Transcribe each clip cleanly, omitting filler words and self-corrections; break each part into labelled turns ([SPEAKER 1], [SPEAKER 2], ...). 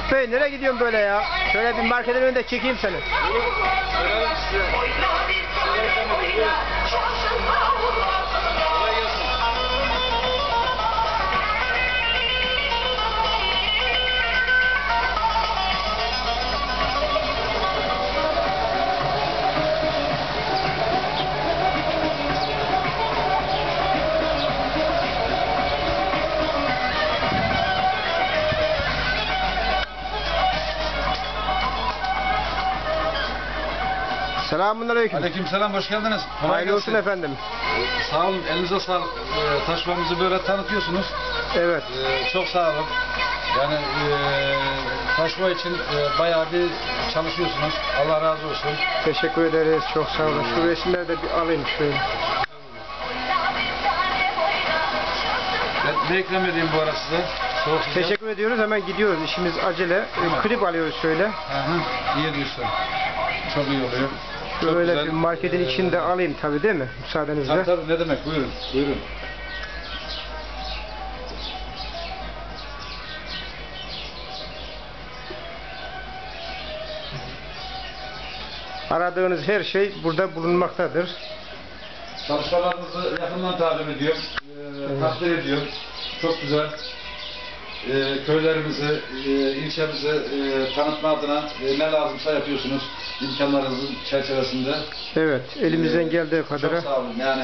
[SPEAKER 1] Yusuf Bey nereye gidiyorsun böyle ya? Şöyle bir marketin önünde çekeyim seni. Selamünaleyküm.
[SPEAKER 2] Aleykümselam, hoş geldiniz.
[SPEAKER 1] Hayırlı olsun efendim.
[SPEAKER 2] Sağ olun, elinize sağlık. Taşvamızı böyle tanıtıyorsunuz.
[SPEAKER 1] Evet.
[SPEAKER 2] Çok sağ olun. Yani taşva için bayağı bir çalışıyorsunuz. Allah razı olsun.
[SPEAKER 1] Teşekkür ederiz. Çok sağ olun. Şu resimleri de bir alayım şöyle.
[SPEAKER 2] Ben ne ikram edeyim bu ara size? Soğuk sıcak.
[SPEAKER 1] Teşekkür ediyoruz. Hemen gidiyoruz. İşimiz acele. Klip alıyoruz şöyle.
[SPEAKER 2] İyi diyorsun. Çok iyi oluyor. Çok
[SPEAKER 1] Şöyle
[SPEAKER 2] güzel.
[SPEAKER 1] bir marketin içinde alayım tabii değil mi? Müsaadenizle.
[SPEAKER 2] Tabii ne demek, buyurun. Buyurun.
[SPEAKER 1] Aradığınız her şey burada bulunmaktadır.
[SPEAKER 2] Çalışmalarınızı yakından takip ediyorum. Takdir ediyorum. Çok güzel. Köylerimizi, ilçemizi tanıtma adına ne lazımsa yapıyorsunuz. İmkanlarınızın çerçevesinde.
[SPEAKER 1] Evet. Elimizden geldiği kadar.
[SPEAKER 2] Çok sağ olun. Yani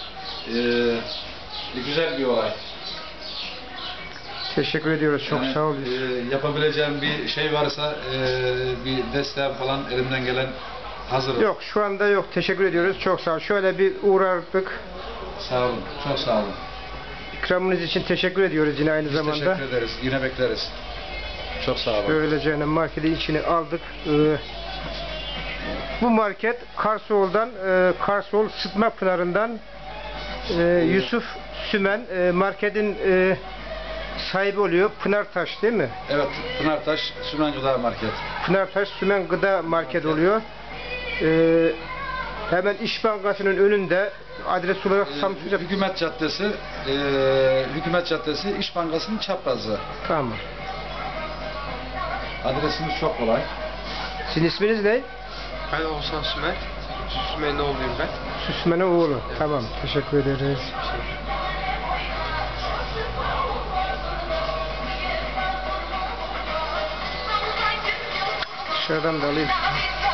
[SPEAKER 2] güzel bir olay.
[SPEAKER 1] Teşekkür ediyoruz. Çok
[SPEAKER 2] Yani,
[SPEAKER 1] sağ olun.
[SPEAKER 2] yapabileceğim bir şey varsa bir desteğim falan elimden gelen hazırım.
[SPEAKER 1] Yok şu anda yok. Teşekkür ediyoruz. Çok sağ olun. Şöyle bir uğrardık.
[SPEAKER 2] Sağ olun. Çok sağ olun.
[SPEAKER 1] İkramınız için teşekkür ediyoruz yine aynı
[SPEAKER 2] Biz
[SPEAKER 1] zamanda.
[SPEAKER 2] teşekkür ederiz. Yine bekleriz. Çok sağ olun.
[SPEAKER 1] Böylece marketin içine aldık. Bu market Karsoğul'dan, Karsoğul Sıtma Pınarı'ndan Yusuf Sümen marketin sahibi oluyor. Pınartaş değil mi?
[SPEAKER 2] Evet, Pınartaş Sümen Gıda Market.
[SPEAKER 1] Pınartaş Sümen Gıda Market oluyor. Hemen İş Bankası'nın önünde adres olarak Samsun'da.
[SPEAKER 2] Hükümet Caddesi, Hükümet Caddesi İş Bankası'nın çaprazı.
[SPEAKER 1] Tamam.
[SPEAKER 2] Adresimiz çok kolay.
[SPEAKER 1] Sizin isminiz ne?
[SPEAKER 3] Ben Oğuzhan Sümer. Sümer'in oğluyum ben.
[SPEAKER 1] Süsmen'in oğlu. Evet. Tamam. Teşekkür ederiz. Dışarıdan da alayım.